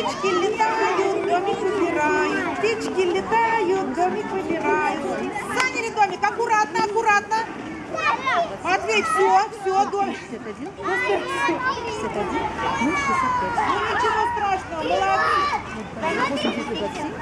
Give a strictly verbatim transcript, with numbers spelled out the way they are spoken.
Птички летают, домик убирают. Птички летают, домик убирают. Заняли домик. Аккуратно, аккуратно. Матвей, все, все, домик. шестьдесят один, шестьдесят один, ну, шестьдесят пять. Ну, ничего страшного, молодцы. восемьдесят один.